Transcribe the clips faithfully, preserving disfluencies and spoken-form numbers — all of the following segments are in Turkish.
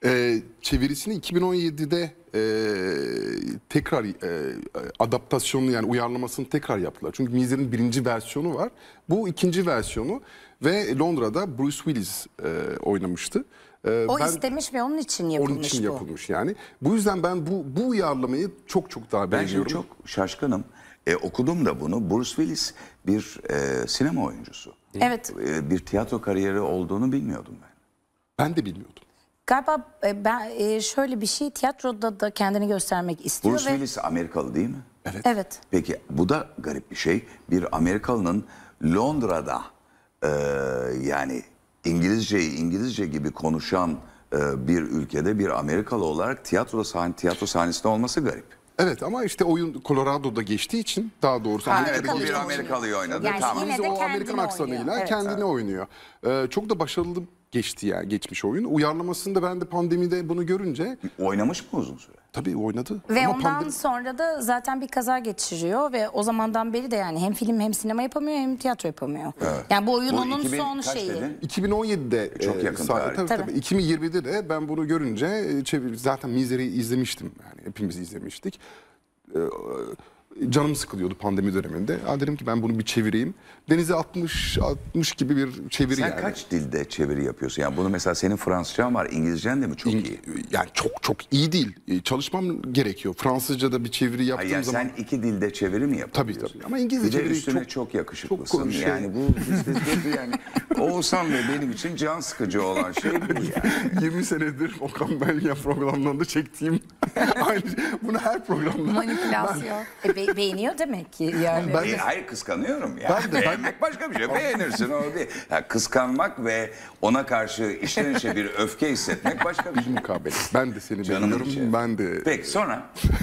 Ee, çevirisini iki bin on yedide e, tekrar e, adaptasyonunu yani uyarlamasını tekrar yaptılar. Çünkü Mizer'in birinci versiyonu var. Bu ikinci versiyonu ve Londra'da Bruce Willis e, oynamıştı. Ee, O ben, istemiş ve onun için yapılmış onun için bu. yapılmış yani. Bu yüzden ben bu bu uyarlamayı çok çok daha Ben şimdi beğeniyorum. çok şaşkınım. E, okudum da bunu. Bruce Willis bir e, sinema oyuncusu. Evet. E, bir tiyatro kariyeri olduğunu bilmiyordum ben. Ben de bilmiyordum. Galiba e, ben e, şöyle bir şey, tiyatroda da kendini göstermek istiyor Bruce ve Willis Amerikalı değil mi? Evet. evet. Peki bu da garip bir şey. Bir Amerikalının Londra'da e, yani İngilizceyi İngilizce gibi konuşan e, bir ülkede bir Amerikalı olarak tiyatro sahne tiyatro sahnesinde olması garip. Evet ama işte oyun Colorado'da geçtiği için daha doğrusu Ha, Amerika'da Evet, bu bir geçtiği için. Amerikalıyı oynadı. Yani Tamam. yine Biz de o kendini Amerikan aksanıyla oynuyor. Evet. kendini oynuyor. Ee, çok da başarılı geçti yani geçmiş oyun. Uyarlamasında ben de pandemide bunu görünce Oynamış mı uzun süre? tabii oynadı. Ve Ama ondan pandemi- sonra da zaten bir kaza geçiriyor ve o zamandan beri de yani hem film hem sinema yapamıyor hem tiyatro yapamıyor. Yani bu oyun Bu onun iki bin son kaç şeyi. dedin? iki bin on yedide Çok yakın sahne- tarih. tabii, Tabii. tabii. iki bin yirmide de ben bunu görünce e, çevir zaten Mizer'i izlemiştim yani hepimiz izlemiştik. Ee, Canım sıkılıyordu pandemi döneminde. Ha, dedim ki ben bunu bir çevireyim. Denize altmış altmış gibi bir çeviri Sen yani. kaç dilde çeviri yapıyorsun? Yani bunu mesela senin Fransızcan var, İngilizcen de mi çok iyi? Yani çok çok iyi değil. Ee, Çalışmam gerekiyor. Fransızca'da bir çeviri yaptığım Hayır, yani zaman. sen iki dilde çeviri mi Tabii yapıyorsun? tabii. Ama İngilizce Bir de çeviri üstüne çok, çok- yakışıklısın. çok konuşuyor. Yani bu işte yani Oğuzhan Bey benim için can sıkıcı olan şey bu yani. yirmi senedir Okan Belgen programlarında çektiğim aynı bunu her programda Manipülasyon. E, be- beğeniyor demek ki yani. Ben- E, hayır kıskanıyorum ya. Ben de- ben- Beğenmek başka bir şey. Beğenirsin o değil. Ya, kıskanmak ve ona karşı içten içe bir öfke hissetmek başka bir şey. mukabele. Ben de seni Canımın içi. beğeniyorum. Ben de Peki sonra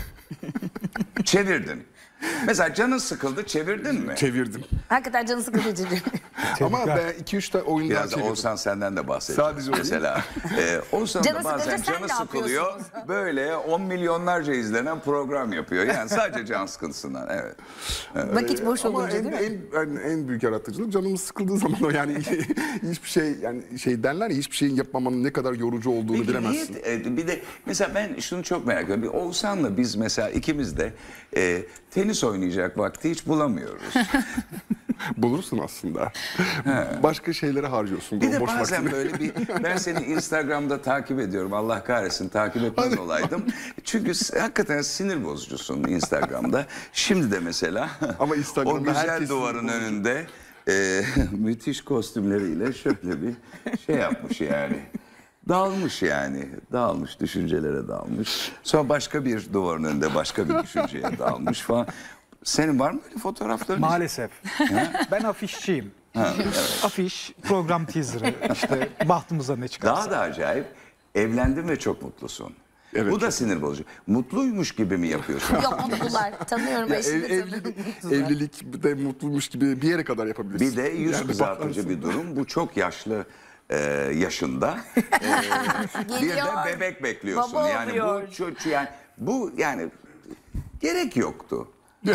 çevirdin. Mesela canın sıkıldı, çevirdin mi? çevirdim. Hakikaten canı sıkıcı. Ama ben iki üç tane oyun daha Biraz da çevirdim. Oğuzhan senden de bahsedeceğim. Sadece o değil. Mesela e, Oğuzhan Canı da bazen sıkınca sen canı ne sıkılıyor. yapıyorsunuz? Böyle on milyonlarca izlenen program yapıyor. Yani sadece can sıkıntısından. Evet. Vakit boş Ama olunca en, değil mi? en, en, en büyük yaratıcılık canımız sıkıldığı zaman o yani hiçbir şey yani şey derler ya hiçbir şeyin yapmamanın ne kadar yorucu olduğunu Peki bilemezsin. niye, e, bir de mesela ben şunu çok merak ediyorum. Bir Oğuzhan'la biz mesela ikimiz de e, tenis oynayacak vakti hiç bulamıyoruz. Bulursun aslında. Başka şeylere harcıyorsun. Bir bu de boş bazen vaktini. böyle bir ben seni Instagram'da takip ediyorum. Allah kahretsin takip etmez olaydım. Çünkü s- hakikaten sinir bozucusun Instagram'da. Şimdi de mesela Ama o Instagram'da güzel herkes duvarın sinir bozucu. önünde e, müthiş kostümleriyle şöyle bir şey yapmış yani. Dağılmış yani. Dağılmış, düşüncelere dalmış. Sonra başka bir duvarın önünde başka bir düşünceye dalmış falan. Senin var mı böyle fotoğrafların? Maalesef. Ben afişçiyim. Afiş, program teaser'ı, işte bahtımıza ne çıkarsa. Daha da acayip. Evlendin ve çok mutlusun. Evet, Bu da sinir bozucu. Mutluymuş gibi mi yapıyorsun? Yok mutlular. Tanıyorum Ya eşini. ev, evlilik, evlilik de mutluymuş gibi bir yere kadar yapabilirsin. Bir de yüz Yani kızartıcı bakarsın. bir durum. Bu çok yaşlı e, yaşında. E, bir de Geliyor, bebek bekliyorsun. baba yani oluyor. bu çocuk yani bu yani gerek yoktu.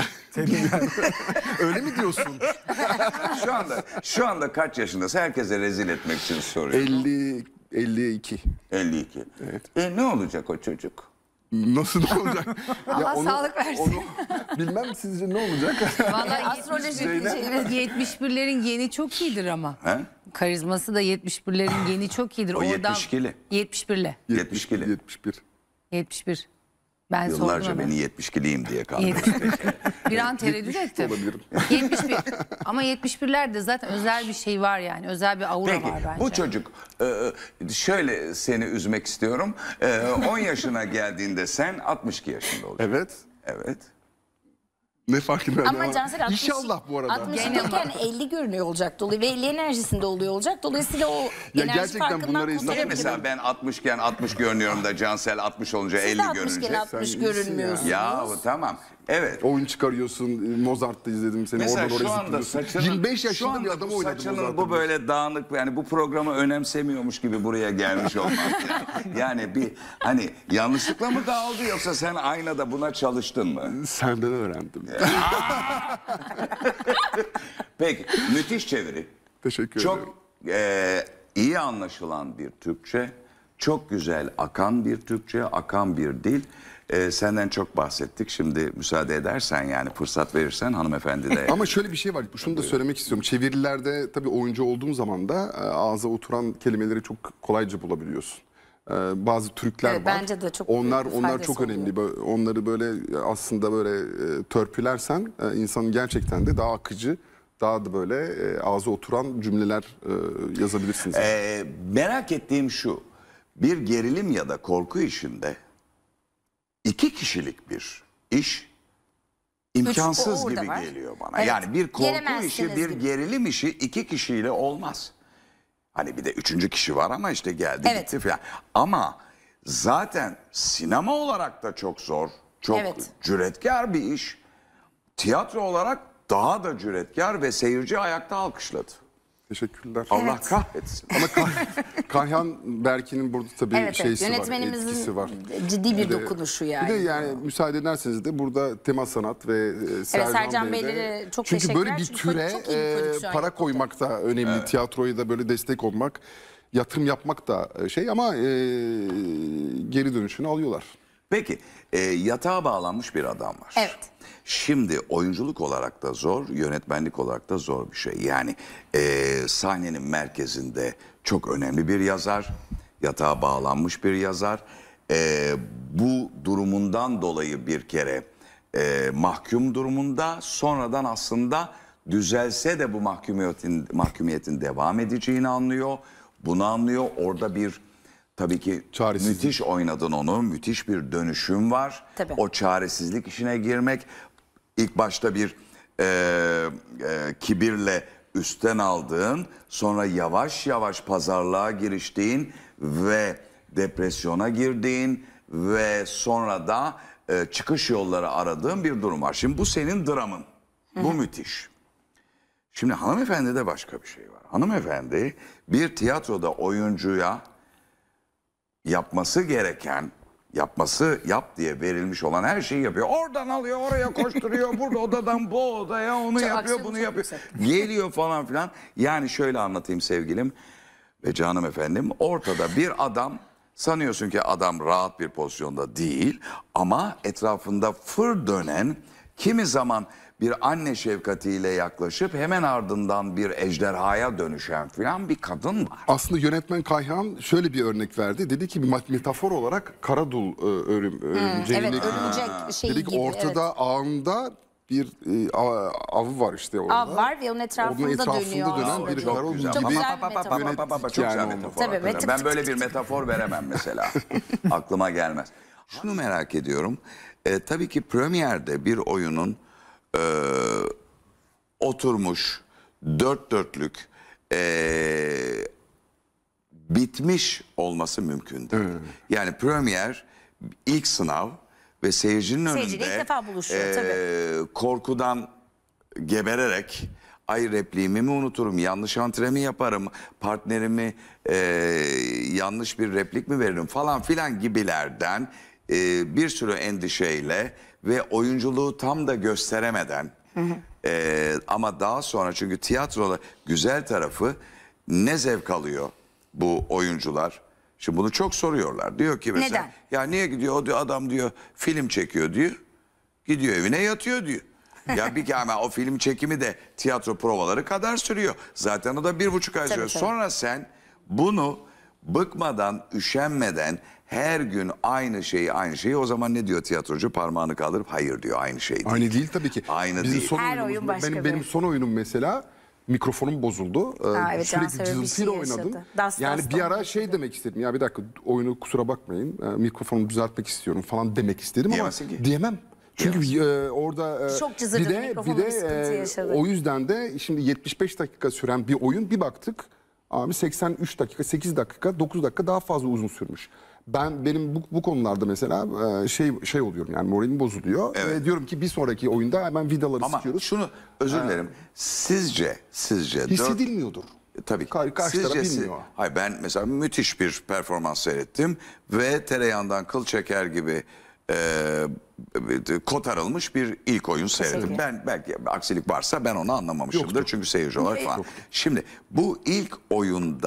Öyle mi diyorsun? Şu anda şu anda kaç yaşındasın? Herkese rezil etmek için soruyorum. elli elli iki. elli iki. Evet. E ne olacak o çocuk? Nasıl ne olacak? Allah sağlık versin. Onu, bilmem sizce ne olacak? Vallahi Astroloji Zeynep. şeyleri. yetmiş birlerin geni çok iyidir ama. He? Karizması da yetmiş birlerin geni çok iyidir. O yetmiş ikili. yetmiş birli. yetmiş kilo. yetmiş bir. yetmiş bir. Ben Yıllarca sordum beni ama. yetmiş kiliyim diye kandırdı. yetmiş bir. Bir an tereddüt ettim. olabilirim. yetmiş bir. Ama yetmiş birlerde zaten özel bir şey var yani. Özel bir aura Peki var bence. bu çocuk e, şöyle seni üzmek istiyorum. E, on yaşına geldiğinde sen altmış iki yaşında olacaksın. Evet. Evet. Ne fark eder? Ama Cansel altmış, İnşallah bu arada. altmıştayken elli görünüyor olacak dolayı ve elli enerjisinde oluyor olacak. Dolayısıyla o Ya enerji gerçekten farkından bunları izle- Niye kurtarabilirim. mesela ben altmışken altmış görünüyorum da Cansel altmış olunca Siz elli de altmışken görünce? altmış Sen görünmüyorsunuz. iyisin Ya tamam. Evet. Oyun çıkarıyorsun. Mozart'ta izledim seni. Mesela Oradan şu oraya anda zıplıyorsun. saçının, yirmi beş şu yaşında anda bir adam bu oynadı saçının Mozart'ta. bu böyle dağınık yani bu programı önemsemiyormuş gibi buraya gelmiş olmak. Yani, yani bir hani yanlışlıkla mı dağıldı yoksa sen aynada buna çalıştın mı? Senden öğrendim. Peki müthiş çeviri. Teşekkür ederim. Çok e, iyi anlaşılan bir Türkçe. Çok güzel akan bir Türkçe, akan bir dil. Ee, senden çok bahsettik. Şimdi müsaade edersen, yani fırsat verirsen hanımefendi de... Ama şöyle bir şey var. Şunu da söylemek istiyorum. Çevirilerde tabii oyuncu olduğum zaman da e, ağza oturan kelimeleri çok kolayca bulabiliyorsun. E, bazı Türkler Evet, var. bence de çok onlar büyük bir onlar faydası çok önemli. Böyle- Onları böyle aslında böyle e, törpülersen e, insanın gerçekten de daha akıcı, daha da böyle e, ağza oturan cümleler e, yazabilirsiniz. Ee, merak ettiğim şu. Bir gerilim ya da korku işinde iki kişilik bir iş imkansız o orada gibi var. geliyor bana. Evet, Yani bir korku yeremezsiniz işi, bir gibi. gerilim işi iki kişiyle olmaz. Hani bir de üçüncü kişi var ama işte geldi Evet. gitti falan. Ama zaten sinema olarak da çok zor, çok Evet. cüretkar bir iş. Tiyatro olarak daha da cüretkar ve seyirci ayakta alkışladı. Teşekkürler. Allah Evet. kahretsin. Ama Kah- Kayhan Berkin'in burada tabii Evet, evet. şeysi var, Yönetmenimizin etkisi var. ciddi bir Bir de- dokunuşu yani. Bir de yani müsaade ederseniz de burada Tema Sanat ve e, Sercan, Sercan Bey'e de- Beylere çok çünkü teşekkürler. böyle bir Çünkü türe çok iyi bir e, prodüksiyon para yapıldı. koymak da önemli. Tiyatroya da böyle destek olmak, yatırım yapmak da şey ama e, geri dönüşünü alıyorlar. Peki e, yatağa bağlanmış bir adam var. Evet. Şimdi oyunculuk olarak da zor, yönetmenlik olarak da zor bir şey. Yani e, sahnenin merkezinde çok önemli bir yazar, yatağa bağlanmış bir yazar. E, bu durumundan dolayı bir kere e, mahkum durumunda, sonradan aslında düzelse de bu mahkumiyetin, mahkumiyetin devam edeceğini anlıyor. Bunu anlıyor. Orada bir tabii ki Çaresizlik. müthiş oynadın onu, müthiş bir dönüşüm var. Tabii. O çaresizlik işine girmek, ilk başta bir e, e, kibirle üstten aldığın, sonra yavaş yavaş pazarlığa giriştiğin ve depresyona girdiğin ve sonra da e, çıkış yolları aradığın bir durum var. Şimdi bu senin dramın. Bu müthiş. Şimdi hanımefendide başka bir şey var. Hanımefendi bir tiyatroda oyuncuya yapması gereken, yapması yap diye verilmiş olan her şeyi yapıyor. Oradan alıyor, oraya koşturuyor, burada odadan bu odaya onu Çok yapıyor, aksiyonu bunu çok yapıyor. yüksek. Geliyor falan filan. Yani şöyle anlatayım sevgilim ve canım efendim. Ortada bir adam, sanıyorsun ki adam rahat bir pozisyonda değil ama etrafında fır dönen, kimi zaman bir anne şefkatiyle yaklaşıp hemen ardından bir ejderhaya dönüşen filan bir kadın var. Aslında yönetmen Kayhan şöyle bir örnek verdi. Dedi ki bir metafor olarak Karadul e, örüm, örümceğini Evet, örümcek şeyi dedik gibi. ortada evet. ağında bir e, av, avı var işte orada. Av var ve onun etrafında, Onun etrafında dönüyor. dönen aslında. bir Çok Karadul güzel. gibi. Çok güzel bir Ba- ba- ba- metafor. ba- ba- ba- ba- Çok Yani güzel olmadı. metafor. Tabii, hakikaten. tık Ben tık böyle tık bir tık metafor veremem mesela. Aklıma gelmez. Şunu merak ediyorum. E, tabii ki premierde bir oyunun e, oturmuş, dört dörtlük, e, bitmiş olması mümkün değil. Yani premier ilk sınav ve seyircinin Seyirciyle önünde ilk defa buluşuyor, e, tabii. korkudan gebererek ay repliğimi mi unuturum, yanlış antre mi yaparım, partnerimi e, yanlış bir replik mi veririm falan filan gibilerden e, bir sürü endişeyle ve oyunculuğu tam da gösteremeden e, ama daha sonra çünkü tiyatroda güzel tarafı ne zevk alıyor bu oyuncular? Şimdi bunu çok soruyorlar. Diyor ki mesela Neden? ya niye gidiyor o diyor, adam diyor film çekiyor diyor. Gidiyor evine yatıyor diyor. Ya bir kere o film çekimi de tiyatro provaları kadar sürüyor. Zaten o da bir buçuk ay sürüyor. tabii. Sonra sen bunu bıkmadan, üşenmeden her gün aynı şeyi aynı şeyi o zaman ne diyor tiyatrocu? Parmağını kaldırıp hayır diyor, aynı şey değil. Aynı değil tabii ki. Aynı Bizim değil. son Her oyunumuz- oyun başka benim, bir- benim son oyunum mesela mikrofonum bozuldu. Ee, Ha, evet, Sürekli Cansever bir cızıltıyla şey oynadım. yaşadı. Das, yani das, bir das ara yaşadı. şey demek istedim. Ya bir dakika oyunu kusura bakmayın. e, mikrofonumu düzeltmek istiyorum falan demek istedim Diyemezsin ama ki. diyemem. Çünkü e, orada e, Çok cızırdı, bir de, bir mikrofonda de sıkıntı yaşadı. o yüzden de şimdi yetmiş beş dakika süren bir oyun bir baktık abi seksen üç dakika, sekiz dakika, dokuz dakika daha fazla uzun sürmüş. Ben benim bu, bu konularda mesela e, şey şey oluyorum yani moralim bozuluyor. Evet. Ve diyorum ki bir sonraki oyunda hemen vidaları Ama sıkıyoruz. şunu özür dilerim. Sizce, sizce dört- Hissedilmiyordur. Tabii ki. Kar- karşı taraf Sizce si- bilmiyor. Hayır, ben mesela müthiş bir performans seyrettim ve tereyağından kıl çeker gibi e, kotarılmış bir ilk oyun seyrettim. Kesinlikle. Ben belki aksilik varsa ben onu anlamamışımdır Yoktu. çünkü seyirci olarak falan. Şimdi bu ilk oyunda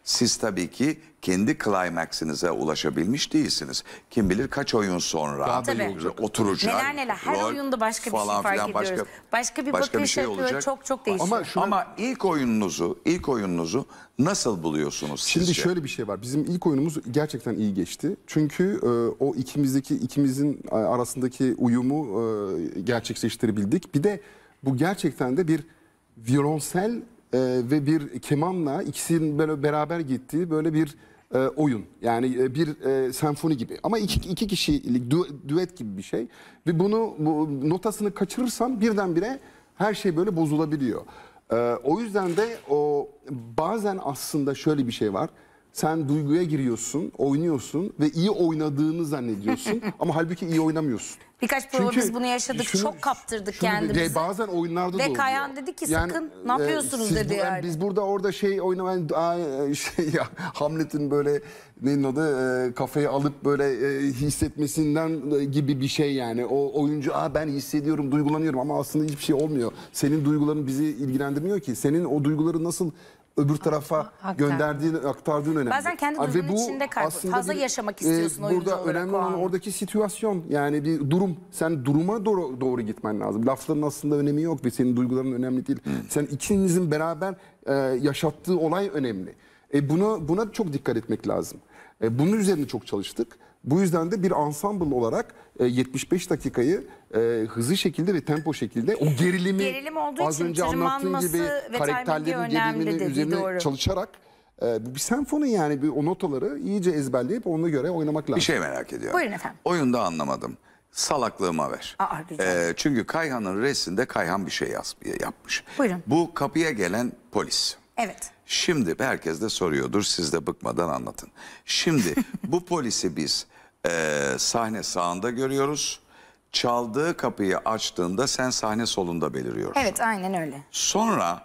siz tabii ki kendi climax'inize ulaşabilmiş değilsiniz. Kim bilir kaç oyun sonra Daha da iyi Tabii. olacak. oturacak. Neler neler. Her rol oyunda başka bir şey falan fark filan, ediyoruz. Başka bir bakış yapıyor, çok çok değişiyor. Ama şuna- Ama ilk oyununuzu, ilk oyunuzu nasıl buluyorsunuz Şimdi sizce? şöyle bir şey var. Bizim ilk oyunumuz gerçekten iyi geçti. Çünkü e, o ikimizdeki ikimizin arasındaki uyumu e, gerçekleştirebildik. Bir de bu gerçekten de bir violonsel e, ve bir kemanla ikisinin böyle beraber gittiği böyle bir e, oyun. Yani e, bir e, senfoni gibi. Ama iki, iki kişilik dü- düet gibi bir şey. Ve bunu bu, notasını kaçırırsam birdenbire her şey böyle bozulabiliyor. Ee, o yüzden de o bazen aslında şöyle bir şey var. Sen duyguya giriyorsun, oynuyorsun ve iyi oynadığını zannediyorsun ama halbuki iyi oynamıyorsun. Birkaç prova Çünkü biz bunu yaşadık. şunu- Çok kaptırdık şunu- kendimizi. ve bazen oyunlarda da Ve oluyor. Kayhan dedi ki, sakın, ne yapıyorsunuz siz dedi bu- yani. Biz burada orada şey oynamayın, aa, şey ya Hamlet'in böyle neyin adı e, kafayı alıp böyle e, hissetmesinden e, gibi bir şey yani. O oyuncu aa ben hissediyorum, duygulanıyorum ama aslında hiçbir şey olmuyor. Senin duyguların bizi ilgilendirmiyor ki. Senin o duyguları nasıl öbür tarafa Aktar. gönderdiğin, aktardığın önemli. Bazen kendi Aa, ve duygunun bu içinde kaybol- aslında fazla bir, yaşamak e, istiyorsun oyuncu Burada olarak önemli o olan anı. oradaki situasyon yani bir durum. Sen duruma doğru, doğru gitmen lazım. Lafların aslında önemi yok ve senin duyguların önemli değil. Sen ikinizin beraber e, yaşattığı olay önemli. E, buna, buna çok dikkat etmek lazım. E, bunun üzerine çok çalıştık. Bu yüzden de bir ensemble olarak e, yetmiş beş dakikayı e, hızlı şekilde ve tempo şekilde o gerilimi Gerilim olduğu az için önce anlattığın tırmanması gibi ve karakterlerin timingi önemli gerilimini dedi, üzerine doğru. çalışarak e, bu bir senfoni yani bir, o notaları iyice ezberleyip ona göre oynamak lazım. Bir şey merak ediyorum. Buyurun efendim. Oyunda anlamadım. Salaklığıma ver. Aa, rica Ee, çünkü Kayhan'ın resminde Kayhan bir şey yaz, yapmış. Buyurun. Bu kapıya gelen polis. Evet. Şimdi herkes de soruyordur, siz de bıkmadan anlatın. Şimdi bu polisi biz e, sahne sağında görüyoruz. Çaldığı kapıyı açtığında sen sahne solunda beliriyorsun. Evet, aynen öyle. Sonra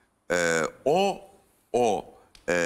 e, o o e,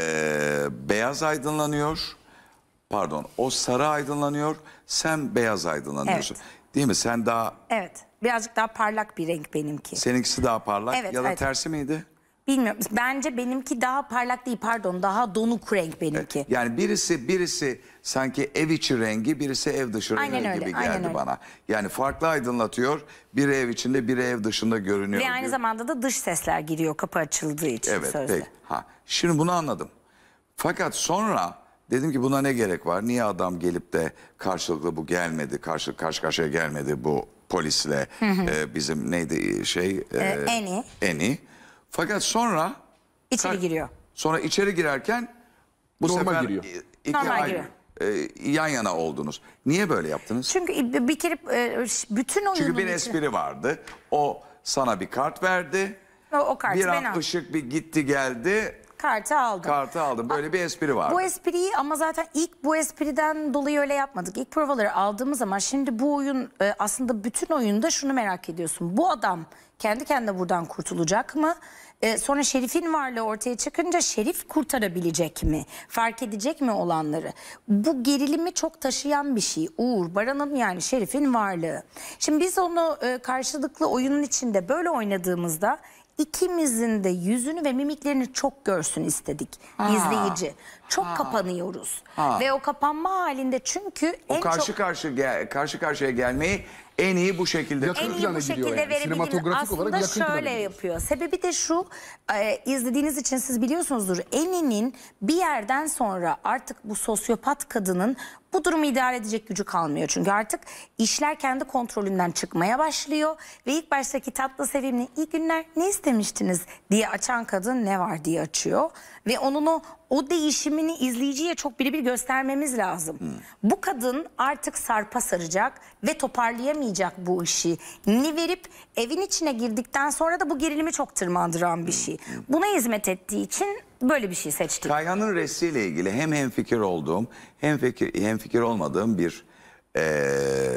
beyaz aydınlanıyor. Pardon, o sarı aydınlanıyor. Sen beyaz aydınlanıyorsun. Evet. Değil mi? Sen daha Evet. Birazcık daha parlak bir renk benimki. seninkisi daha parlak Evet, ya da evet. tersi miydi? Bilmiyorum. Bence benimki daha parlak değil, pardon. Daha donuk renk benimki. Yani birisi birisi sanki ev içi rengi, birisi ev dışı rengi Aynen öyle, gibi aynen geldi öyle. bana. Yani farklı aydınlatıyor. Biri ev içinde, biri ev dışında görünüyor. Ve aynı gibi. zamanda da dış sesler giriyor kapı açıldığı için Evet, sözde. peki. Ha, şimdi bunu anladım. Fakat sonra dedim ki buna ne gerek var? Niye adam gelip de karşılıklı bu gelmedi, karşı karşı karşıya gelmedi bu polisle e, bizim neydi şey? E, Eni. Eni. Fakat sonra İçeri Kar- giriyor. Sonra içeri girerken bu Normal sefer giriyor. i- iki Normal ayrı, e, yan yana oldunuz. Niye böyle yaptınız? Çünkü bir kere e, bütün oyunun Çünkü bir içi- espri vardı. O sana bir kart verdi. O, o kartı Bir ben an aldım. ışık bir gitti geldi. Kartı aldım. Kartı aldım. Böyle bir espri vardı. Bu espriyi ama zaten ilk bu espriden dolayı öyle yapmadık. İlk provaları aldığımız zaman şimdi bu oyun e, aslında bütün oyunda şunu merak ediyorsun. Bu adam kendi kendine buradan kurtulacak mı? E, sonra Şerif'in varlığı ortaya çıkınca Şerif kurtarabilecek mi? Fark edecek mi olanları? Bu gerilimi çok taşıyan bir şey. Uğur, Baran'ın yani Şerif'in varlığı. Şimdi biz onu e, karşılıklı oyunun içinde böyle oynadığımızda İkimizin de yüzünü ve mimiklerini çok görsün istedik izleyici. Çok kapanıyoruz. Ha. Ve o kapanma halinde çünkü O en karşı çok karşı gel, karşı karşıya gelmeyi en iyi bu şekilde. Yakın en iyi plana bu gidiyor şekilde yani. verebildiğini Sinematografik olarak aslında yakın plana şöyle gidiyor. yapıyor. Sebebi de şu, e, izlediğiniz için siz biliyorsunuzdur. Eni'nin bir yerden sonra artık bu sosyopat kadının bu durumu idare edecek gücü kalmıyor. Çünkü artık işler kendi kontrolünden çıkmaya başlıyor. Ve ilk baştaki tatlı sevimli iyi günler ne istemiştiniz diye açan kadın ne var diye açıyor. Ve onun o, o değişimini izleyiciye çok birebir göstermemiz lazım. Bu kadın artık sarpa saracak ve toparlayamayacak bu işi. Ni verip evin içine girdikten sonra da bu gerilimi çok tırmandıran bir şey. Buna hizmet ettiği için böyle bir şey seçtik. Kayhan'ın restiyle ilgili hem hemfikir olduğum hem fikir, hemfikir olmadığım bir eee,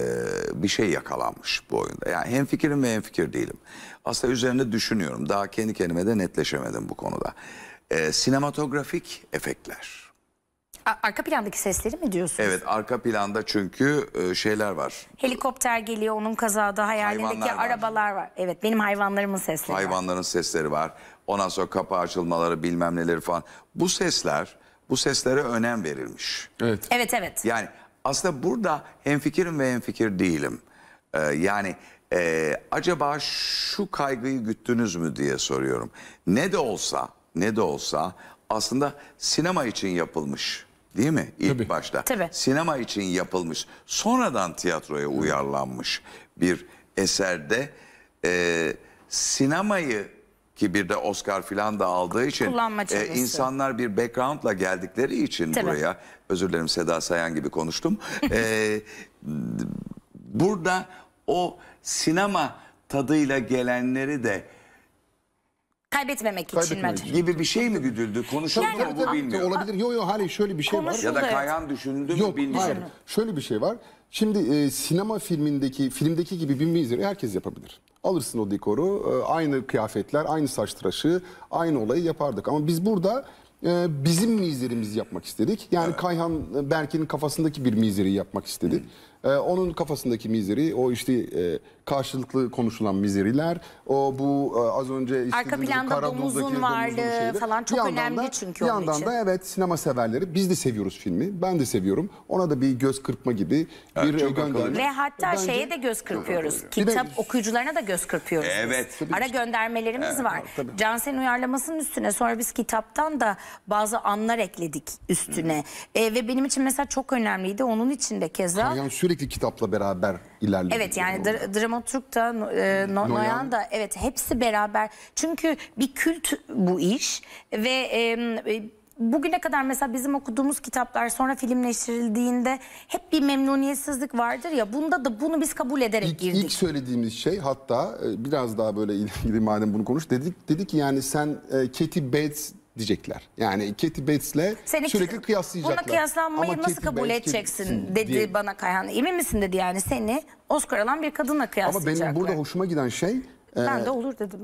bir şey yakalanmış bu oyunda. Yani hemfikirim ve hemfikir değilim. Aslında üzerinde düşünüyorum. Daha kendi kendime de netleşemedim bu konuda. Eee, sinematografik efektler. A- arka plandaki sesleri mi diyorsunuz? Evet, arka planda çünkü e, şeyler var. Helikopter geliyor, onun kazada hayalindeki Hayvanlar var. arabalar var. Evet, benim hayvanlarımın sesleri var. Hayvanların sesleri var. Ondan sonra kapı açılmaları bilmem neleri falan. Bu sesler bu seslere önem verilmiş. Evet. Evet evet. Yani aslında burada hemfikirim ve hemfikir değilim. Ee, yani e, acaba şu kaygıyı güttünüz mü diye soruyorum. Ne de olsa, ne de olsa aslında sinema için yapılmış, değil mi? İlk Tabii. başta. Tabii. Sinema için yapılmış, sonradan tiyatroya uyarlanmış bir eserde e, sinemayı, ki bir de Oscar filan da aldığı için Kullanma e, çabası. insanlar bir background'la geldikleri için Tabii. buraya, özür dilerim Seda Sayan gibi konuştum. E, burada o sinema tadıyla gelenleri de Kaybetmemek için Kaybetmemek bence. için. gibi bir şey mi güdüldü? Konuşuldu Yani- mu bu bilmiyorum. Olabilir. Yok yok hani şöyle bir şey var. Konuşuldu. Ya da Evet. Kayhan düşündü mü Yok bilmiyorum. hayır. Şöyle bir şey var. Şimdi e, sinema filmindeki filmdeki gibi bir mizeri herkes yapabilir. Alırsın o dekoru, e, aynı kıyafetler, aynı saç tıraşı, aynı olayı yapardık. Ama biz burada e, bizim mizerimizi yapmak istedik. Yani Kayhan e, Berke'nin kafasındaki bir mizeri yapmak istedik. E, onun kafasındaki mizeri, o işte e, karşılıklı konuşulan mizeriler, o bu e, az önce Arka istediğimiz planda Karaduldaki domuzun domuzun varlığı şeyleri. falan çok Bir yandan önemli da- çünkü bir onun yandan için. da evet sinema severleri biz de seviyoruz filmi. Ben de seviyorum. Ona da bir göz kırpma gibi Evet, bir çok gönderme. akıllı. Ve hatta Bence- şeye de göz kırpıyoruz. Bir de- Kitap okuyucularına da göz kırpıyoruz. biz. Evet. Ara göndermelerimiz var. Cansel'in uyarlamasının üstüne sonra biz kitaptan da bazı anlar ekledik üstüne. E, ve benim için mesela çok önemliydi. Onun için de keza. Kayhan sürekli kitapla beraber ilerliyor. Evet yani dra- dramaturg da no- e, no- Noyan da evet hepsi beraber. Çünkü bir kült bu iş ve e, e, bugüne kadar mesela bizim okuduğumuz kitaplar sonra filmleştirildiğinde hep bir memnuniyetsizlik vardır ya, bunda da bunu biz kabul ederek İlk, girdik. ilk söylediğimiz şey hatta e, biraz daha böyle ilgili madem bunu konuş dedik dedik ki yani sen e, Kathy Bates diyecekler. Yani Kathy Bates'le Seni sürekli kıyaslayacaklar. Buna kıyaslanmayı Ama nasıl Kathy kabul Bates, edeceksin Kathy- dedi diye. bana Kayhan. Emin misin dedi yani, seni Oscar alan bir kadınla Ama kıyaslayacaklar. benim burada hoşuma giden şey e, Ben de olur dedim.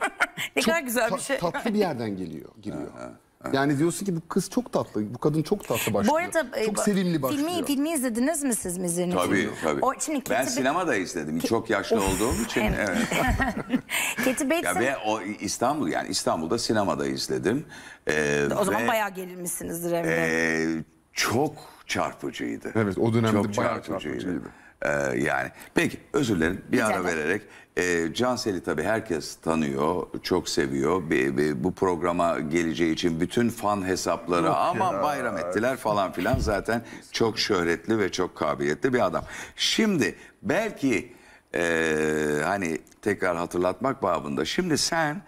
ne çok kadar güzel bir ta- şey. tatlı bir yerden geliyor, giriyor. Yani diyorsun ki bu kız çok tatlı, bu kadın çok tatlı başlıyor. Bu arada çok e, sevimli başlıyor. filmi, filmi izlediniz mi siz Mizir'in Tabii filmini? tabii. O, şimdi Ben Kathy- sinemada izledim. Çok yaşlı olduğum için. Evet. Evet. Kathy Ya Bates'in ve o İstanbul, yani İstanbul'da sinemada izledim. Ee, o zaman ve, bayağı gerilmişsinizdir evde. e, çok çarpıcıydı. Evet, o dönemde çok bayağı çarpıcıydı. çarpıcıydı. Ee, yani peki özür dilerim bir Rica ara ederim. vererek e, Cansel'i tabii herkes tanıyor, çok seviyor. Be- be- bu programa geleceği için bütün fan hesapları aman bayram ettiler falan filan, zaten çok şöhretli ve çok kabiliyetli bir adam. Şimdi belki e, hani tekrar hatırlatmak babında, şimdi sen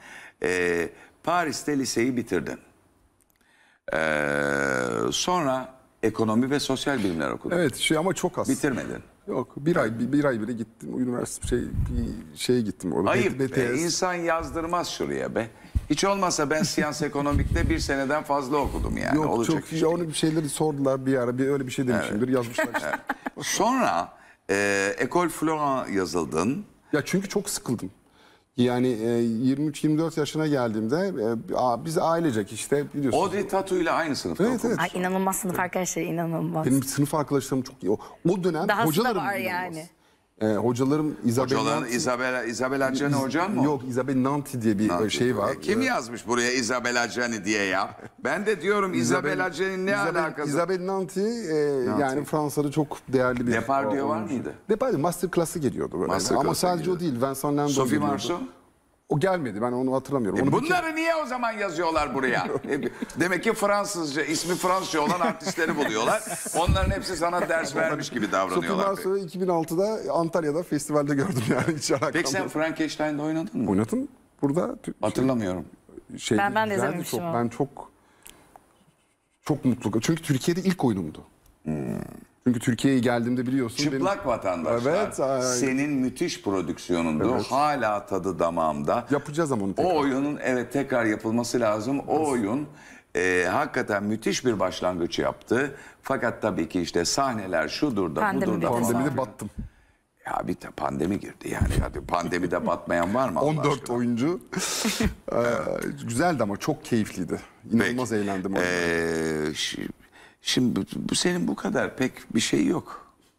e, Paris'te liseyi bitirdin. Ee, sonra ekonomi ve sosyal bilimler okudun. Evet şey ama çok az. Bitirmedin. Yok bir ay bir, bir ay bile gittim üniversite şey bir şeye gittim orada. Ayıp B T S. be, insan yazdırmaz şuraya be. Hiç olmazsa ben siyans ekonomikte bir seneden fazla okudum yani. Yok Olacak çok iş ya değil. onu bir şeyleri sordular bir ara bir öyle bir şey demişimdir yazmışlar işte. Sonra e, Ecole Florent yazıldın. Ya çünkü çok sıkıldım. Yani e, yirmi üç yirmi dört yaşına geldiğimde e, a- biz ailecek işte biliyorsunuz. Audrey Tautou ile aynı sınıfta Evet, okudun. evet. Ay inanılmaz sınıf arkadaşlar, inanılmaz. Benim sınıf arkadaşlarım çok iyi. O, o dönem Dahası da hocalarım var inanılmaz. yani. E, hocalarım Isabel Hocaların Nanty- Isabella, Isabella Gianni hocan mı? Yok Isabel Nanty diye bir Nanty. şey var. Kim E, yazmış buraya Isabella Gianni diye ya? Ben de diyorum Isabella Gianni'nin ne Isabel, alakası? Isabel Nanty, e, yani Fransa'da çok değerli bir Depardieu var oyuncu. mıydı? Depardieu master class'ı geliyordu böyle. Master Ama class'a sadece o geliyordu. değil. Vincent Landon Sophie geliyordu. Marceau? O gelmedi. Ben onu hatırlamıyorum. E Onu bir kere- bunları niye o zaman yazıyorlar buraya? E, Demek ki Fransızca, ismi Fransızca olan artistleri buluyorlar. Onların hepsi sana ders vermiş gibi Sophie davranıyorlar. Marceau'yu iki bin altıda Antalya'da festivalde gördüm yani. Hiç alakam Peki sen yok. Frankenstein'de oynadın mı? Oynadım. Burada tü- Hatırlamıyorum. şey, Ben- ben de güzeldi izlememiştim çok. ama. Ben çok çok mutlu. Çünkü Türkiye'de ilk oyunumdu. Çünkü Türkiye'ye geldiğimde biliyorsun. Çıplak vatandaşlar. Evet, ay. Senin müthiş prodüksiyonundu. Evet. Hala tadı damağımda. Yapacağız ama onu tekrar. O oyunun evet tekrar yapılması lazım. O oyun e, hakikaten müthiş bir başlangıç yaptı. Fakat tabii ki işte sahneler şudur da Pandemi budur da bir falan. Pandemide battım. Ya bir de pandemi girdi yani. Hadi pandemide batmayan var mı Allah on dört aşkına? oyuncu. Ee, güzeldi ama çok keyifliydi. İnanılmaz eğlendim. orada. Ee, şi- şimdi bu, bu senin bu kadar pek bir şey yok.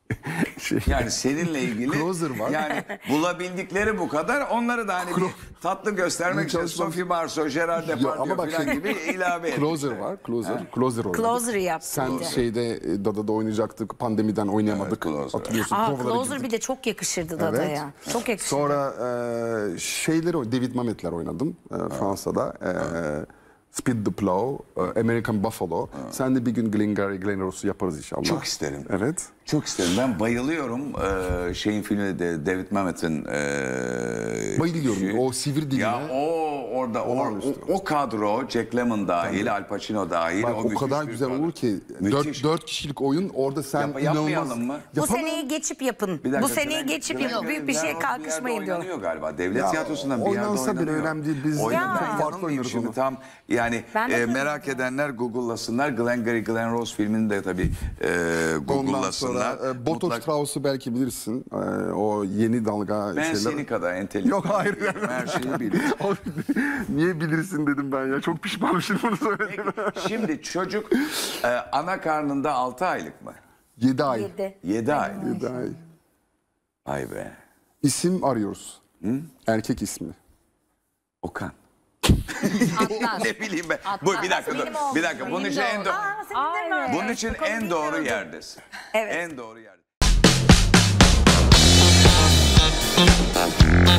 şey, Yani seninle ilgili Closer var. yani bulabildikleri bu kadar. Onları da hani bir tatlı göstermek için Çalışmam- Sophie Marceau, Gerard Ya Depardieu ama bak falan şey- gibi ilave Closer etmişler. var. Closer. Closer oynadık. Closer'ı yaptı Sen bir de. şeyde e, Dada'da oynayacaktık. Pandemiden oynayamadık. Evet, Closer. Hatırlıyorsun. Aa, provalara Closer gittik. bir de çok yakışırdı Dada'ya. Çok yakışırdı. Sonra e, şeyleri oyn- David Mamet'ler oynadım e, Fransa'da. E, Speed the Plow, e, American Buffalo. Sen de bir gün Glengarry Glen Ross'u yaparız inşallah. Çok isterim. Evet. Çok isterim. Ben bayılıyorum ee, şeyin filmi de David Mamet'in ee, Bayılıyorum. şey- O sivri diline. Ya o orada o, Olağanüstü. o, o kadro Jack Lemmon dahil, Al Pacino dahil. Bak, o müthiş kadar bir güzel kadro. olur ki Müthiş. dört, dört kişilik oyun orada sen Yap- inanılmaz. yapmayalım mı? Bu Yapalım. seneyi geçip yapın. Bir dakika, Bu seneyi Glenn- geçip Glenn- yapın. Büyük bir Glenn şeye Ross bir yerde kalkışmayın diyor. oynanıyor galiba. Devlet Ya, tiyatrosundan bir yerde oynansa bile oynanıyor. önemli değil. Biz- Oynanan- Ya. ben Farklı yanılmayayım oynarız şimdi onu. tam yani Ben de e, tabii merak ki. edenler Google'lasınlar. Glengarry Glen Ross filmini de tabii e, Ondan Google'lasınlar. sonra e, Boto Mutlak- Strauss'u belki bilirsin. E, o yeni dalga Ben şeyler. seni kadar entelektüel. Yok, hayır. değilim. Her şeyi biliyorum. Niye bilirsin dedim ben ya. Çok pişmanım şimdi bunu söyledim. Peki, şimdi çocuk e, ana karnında altı aylık mı? yedi ay. Yedi. yedi ay. yedi ay. Ay be. İsim arıyoruz. Erkek ismi. Okan. Atlas. Ne bileyim ben. Atlas. Bu bir dakika dur. Benim oğlum. Bir dakika. Bunun Benim için de en oğlum. doğru. Aa, senin de mi öyle? Bunun için Bakalım en doğru bilmiyordum. yerdesin. Evet. En doğru yerde.